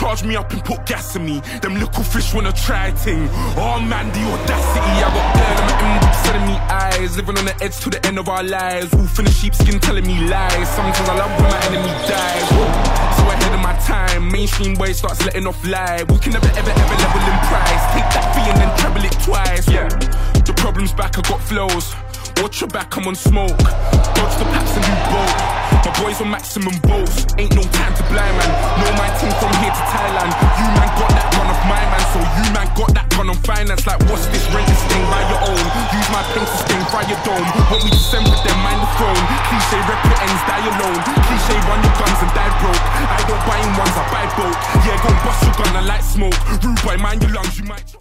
charge me up and put gas in me. Them little fish wanna try ting. Oh man, the audacity. I got blood on my inbox telling me eyes. Living on the edge to the end of our lives. Wolf in the sheepskin telling me lies. Sometimes I love when my enemy dies. So ahead of my time, mainstream boy starts letting off live. We can never ever level in price. Take that fee and then treble it twice. Yeah, the problem's back, I got flows. Watch your back, I'm on smoke. Dodge the paps and do both. My boys on maximum bolts. Ain't no time to blind man. Know my team from here to Thailand. You man got that gun off my man, so you man got that gun on finance. Like what's this, rent this thing by your own. Use my pen to sting, fry your dome. Want me to send with them, mind the throne. Cliche rep it ends, die alone. Cliche run your guns and die broke. I don't buy in ones, I buy both. Yeah, go bust your gun and light smoke. Rude boy, mind your lungs, you might